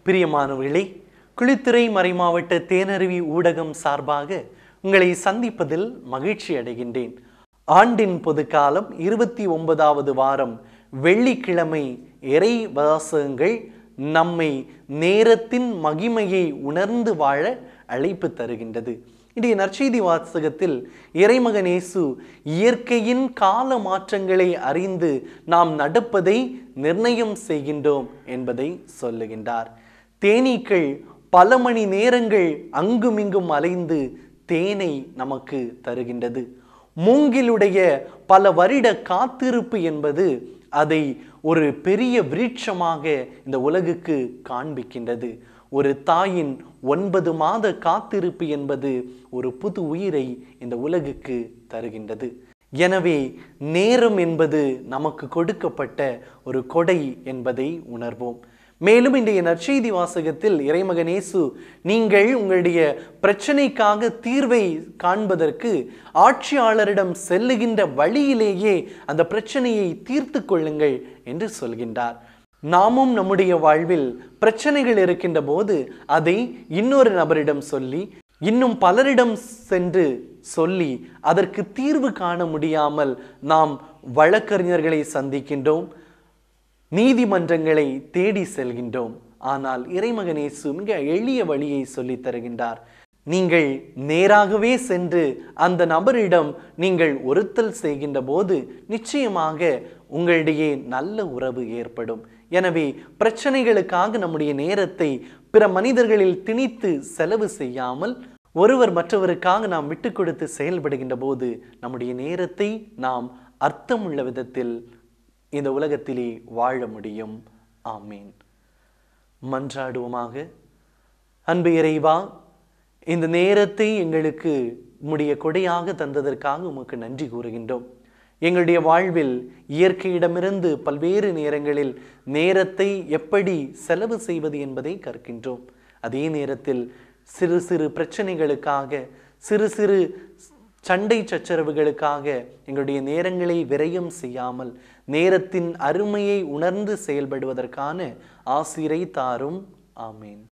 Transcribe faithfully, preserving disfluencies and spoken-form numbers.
பிரியமானவர்களே, குளித்துறை மறைமாவட்ட தேனருவி ஊடகம் சார்பாக உங்களை சந்திப்பதில் மகிழ்ச்சி அடைகின்றேன். ஆண்டின் பொதுக்காலம் இருபத்தி ஒன்பதாவது வாரம் வெள்ளிக்கிழமை இறை வாசகங்கள் நம்மை நேரத்தின் மகிமையை உணர்ந்து வாழ அழைப்பு தருகின்றது. இன்றைய நற்செய்தி வாசகத்தில் இறைமகன் இயேசு இயற்கையின் கால மாற்றங்களை அறிந்து நாம் நடப்பதை நிர்ணயம் செய்கின்றோம் என்பதை சொல்லுகின்றார். தேனீக்கள் பல மணி நேரங்கள் அங்குமிங்கும் அலைந்து தேனை நமக்கு தருகின்றது. மூங்கிலுடைய பல வருட காத்திருப்பு என்பது அதை ஒரு பெரிய விருட்சமாக இந்த உலகுக்கு காண்பிக்கின்றது. ஒரு தாயின் ஒன்பது மாத காத்திருப்பு என்பது ஒரு புது உயிரை இந்த உலகுக்கு தருகின்றது. எனவே நேரம் என்பது நமக்கு கொடுக்கப்பட்ட ஒரு கொடை என்பதை உணர்வோம். மேலும் இன்றைய நற்செய்தி வாசகத்தில் இறைமகன் இயேசு நீங்கள் உங்களுடைய பிரச்சனைக்காக தீர்வை காண்பதற்கு ஆட்சியாளரிடம் செல்லுகின்ற வழியிலேயே அந்த பிரச்சனையை தீர்த்து கொள்ளுங்கள் என்று சொல்கின்றார். நாமும் நம்முடைய வாழ்வில் பிரச்சனைகள் இருக்கின்ற போது அதை இன்னொரு நபரிடம் சொல்லி இன்னும் பலரிடம் சென்று சொல்லி அதற்கு தீர்வு காண முடியாமல் நாம் வழக்கறிஞர்களை சந்திக்கின்றோம், நீதிமன்றங்களை தேடி செல்கின்றோம். ஆனால் இறைமகன் இயேசு மிக எளிய வழியை சொல்லி தருகின்றார். நீங்கள் நேராகவே சென்று அந்த நபரிடம் நீங்கள் ஒருத்தல் செய்கின்ற போது நிச்சயமாக உங்களிடையே நல்ல உறவு ஏற்படும். எனவே பிரச்சனைகளுக்காக நம்முடைய நேரத்தை பிற மனிதர்களில் திணித்து செலவு செய்யாமல் ஒருவர் மற்றவருக்காக நாம் விட்டு கொடுத்து செயல்படுகின்ற போது நம்முடைய நேரத்தை நாம் அர்த்தமுள்ள விதத்தில் இந்த உலகத்திலே வாழ முடியும். ஆமீன். மன்றாடுவோமாக. அன்பு இறைவா, இந்த நேரத்தை எங்களுக்கு உம்முடைய கொடையாக தந்ததற்காக உமக்கு நன்றி கூறுகின்றோம். எங்களுடைய வாழ்வில் இயற்கையிடமிருந்து பல்வேறு நேரங்களில் நேரத்தை எப்படி செலவு செய்வது என்பதை கற்கின்றோம். அதே நேரத்தில் சிறு சிறு பிரச்சனைகளுக்காக, சிறு சிறு சண்டை சச்சரவுகளுக்காக எங்களுடைய நேரங்களை விரயம் செய்யாமல் நேரத்தின் அருமையை உணர்ந்து செயல்படுவதற்கான ஆசிரை தாரும். ஆமீன்.